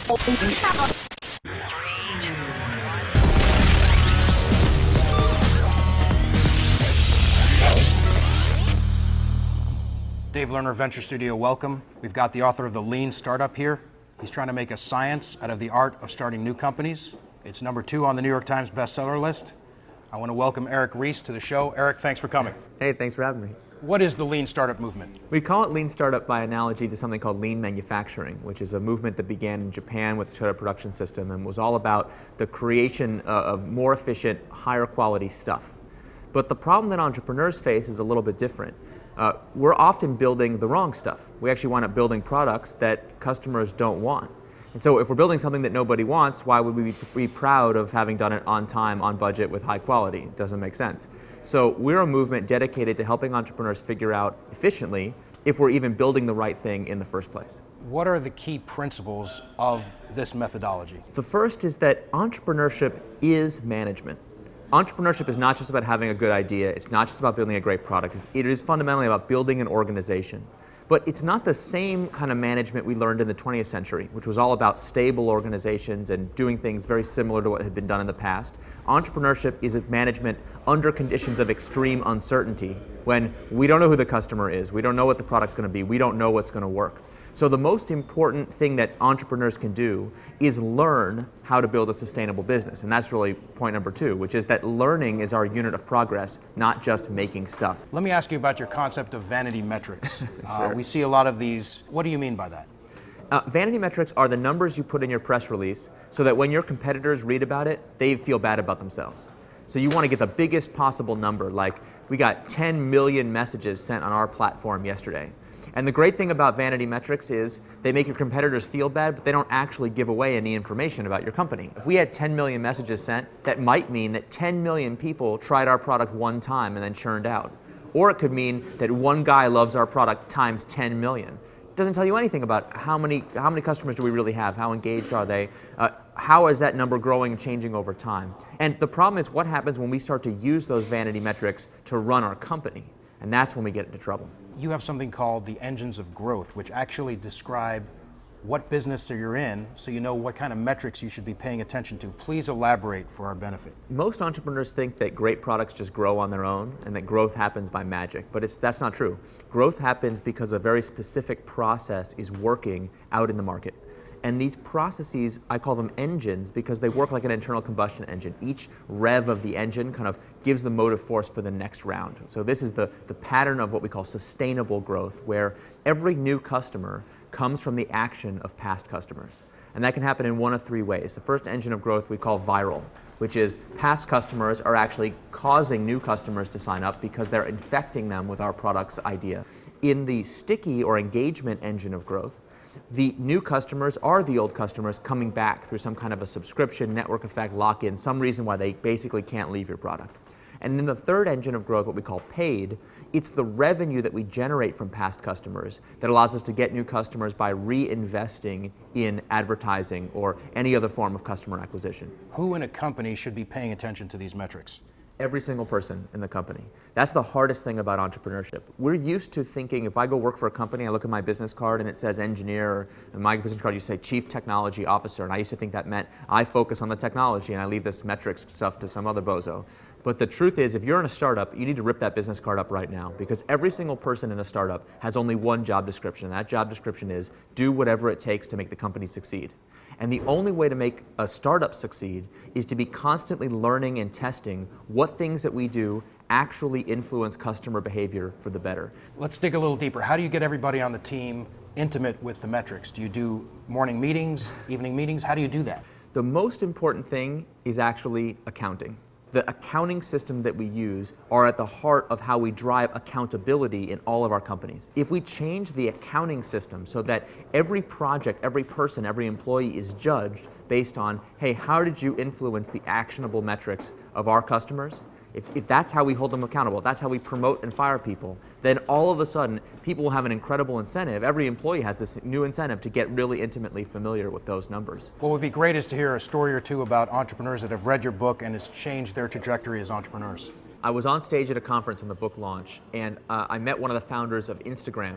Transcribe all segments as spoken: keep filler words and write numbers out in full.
Dave Lerner, Venture Studio, welcome. We've got the author of The Lean Startup here. He's trying to make a science out of the art of starting new companies. It's number two on the New York Times bestseller list. I want to welcome Eric Ries to the show. Eric, thanks for coming. Hey, thanks for having me. What is the Lean Startup movement? We call it Lean Startup by analogy to something called Lean Manufacturing, which is a movement that began in Japan with the Toyota Production System and was all about the creation of more efficient, higher quality stuff. But the problem that entrepreneurs face is a little bit different. Uh, we're often building the wrong stuff. We actually wind up building products that customers don't want. And so if we're building something that nobody wants, why would we be proud of having done it on time, on budget, with high quality? It doesn't make sense. So we're a movement dedicated to helping entrepreneurs figure out efficiently if we're even building the right thing in the first place. What are the key principles of this methodology? The first is that entrepreneurship is management. Entrepreneurship is not just about having a good idea, it's not just about building a great product, it is fundamentally about building an organization. But it's not the same kind of management we learned in the twentieth century, which was all about stable organizations and doing things very similar to what had been done in the past. Entrepreneurship is management under conditions of extreme uncertainty, when we don't know who the customer is, we don't know what the product's going to be, we don't know what's going to work. So the most important thing that entrepreneurs can do is learn how to build a sustainable business. And that's really point number two, which is that learning is our unit of progress, not just making stuff. Let me ask you about your concept of vanity metrics. Sure. uh, we see a lot of these. What do you mean by that? Uh, vanity metrics are the numbers you put in your press release so that when your competitors read about it, they feel bad about themselves. So you want to get the biggest possible number, like we got ten million messages sent on our platform yesterday. And the great thing about vanity metrics is they make your competitors feel bad, but they don't actually give away any information about your company. If we had ten million messages sent, that might mean that ten million people tried our product one time and then churned out. Or it could mean that one guy loves our product times ten million. It doesn't tell you anything about how many, how many customers do we really have, how engaged are they, uh, how is that number growing and changing over time. And the problem is what happens when we start to use those vanity metrics to run our company. And that's when we get into trouble. You have something called the engines of growth, which actually describe what business you're in so you know what kind of metrics you should be paying attention to. Please elaborate for our benefit. Most entrepreneurs think that great products just grow on their own and that growth happens by magic, but it's, that's not true. Growth happens because a very specific process is working out in the market. And these processes, I call them engines because they work like an internal combustion engine. Each rev of the engine kind of gives the motive force for the next round. So this is the, the pattern of what we call sustainable growth, where every new customer comes from the action of past customers. And that can happen in one of three ways. The first engine of growth we call viral, which is past customers are actually causing new customers to sign up because they're infecting them with our product's idea. In the sticky or engagement engine of growth, the new customers are the old customers coming back through some kind of a subscription, network effect, lock-in, some reason why they basically can't leave your product. And in the third engine of growth, what we call paid, it's the revenue that we generate from past customers that allows us to get new customers by reinvesting in advertising or any other form of customer acquisition. Who in a company should be paying attention to these metrics? Every single person in the company. That's the hardest thing about entrepreneurship. We're used to thinking if I go work for a company, I look at my business card and it says engineer, and my business card used to say chief technology officer, and I used to think that meant I focus on the technology and I leave this metrics stuff to some other bozo. But the truth is, if you're in a startup, you need to rip that business card up right now, because every single person in a startup has only one job description, and that job description is do whatever it takes to make the company succeed. And the only way to make a startup succeed is to be constantly learning and testing what things that we do actually influence customer behavior for the better. Let's dig a little deeper. How do you get everybody on the team intimate with the metrics? Do you do morning meetings, evening meetings? How do you do that? The most important thing is actually accounting. The accounting system that we use are at the heart of how we drive accountability in all of our companies. If we change the accounting system so that every project, every person, every employee is judged based on, hey, how did you influence the actionable metrics of our customers? If, if that's how we hold them accountable, if that's how we promote and fire people, then all of a sudden people will have an incredible incentive. Every employee has this new incentive to get really intimately familiar with those numbers. What would be great is to hear a story or two about entrepreneurs that have read your book and it's changed their trajectory as entrepreneurs. I was on stage at a conference on the book launch, and uh, I met one of the founders of Instagram.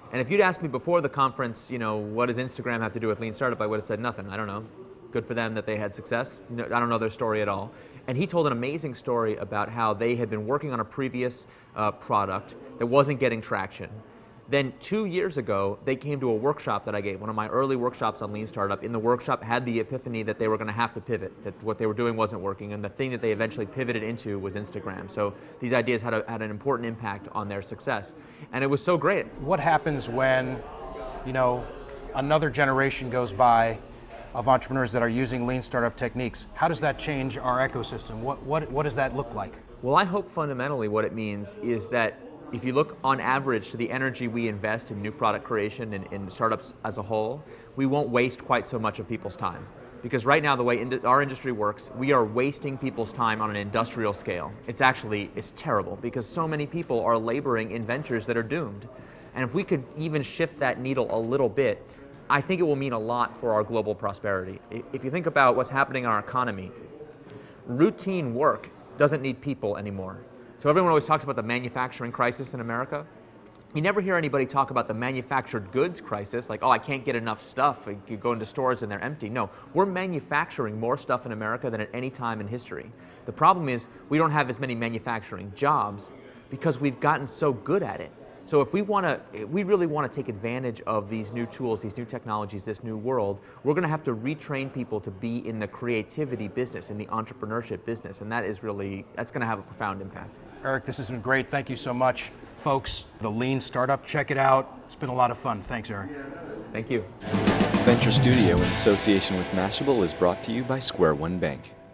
And if you'd asked me before the conference, you know, what does Instagram have to do with Lean Startup, I would have said nothing. I don't know. Good for them that they had success. No, I don't know their story at all. And he told an amazing story about how they had been working on a previous uh, product that wasn't getting traction. Then two years ago, they came to a workshop that I gave, one of my early workshops on Lean Startup. In the workshop, had the epiphany that they were going to have to pivot, that what they were doing wasn't working, and the thing that they eventually pivoted into was Instagram. So these ideas had, a, had an important impact on their success. And it was so great. What happens when, you know, another generation goes by of entrepreneurs that are using Lean Startup techniques? How does that change our ecosystem? What, what, what does that look like? Well, I hope fundamentally what it means is that if you look on average to the energy we invest in new product creation and in startups as a whole, we won't waste quite so much of people's time. Because right now, the way ind- our industry works, we are wasting people's time on an industrial scale. It's actually, it's terrible because so many people are laboring in ventures that are doomed. And if we could even shift that needle a little bit, I think it will mean a lot for our global prosperity. If you think about what's happening in our economy, routine work doesn't need people anymore. So everyone always talks about the manufacturing crisis in America. You never hear anybody talk about the manufactured goods crisis, like, oh, I can't get enough stuff. You go into stores and they're empty. No, we're manufacturing more stuff in America than at any time in history. The problem is we don't have as many manufacturing jobs because we've gotten so good at it. So if we want to, if we really want to take advantage of these new tools, these new technologies, this new world, we're going to have to retrain people to be in the creativity business, in the entrepreneurship business, and that is really, that's going to have a profound impact. Eric, this has been great. Thank you so much. Folks, the Lean Startup, check it out. It's been a lot of fun. Thanks, Eric. Thank you. Venture Studio in association with Mashable is brought to you by Square One Bank.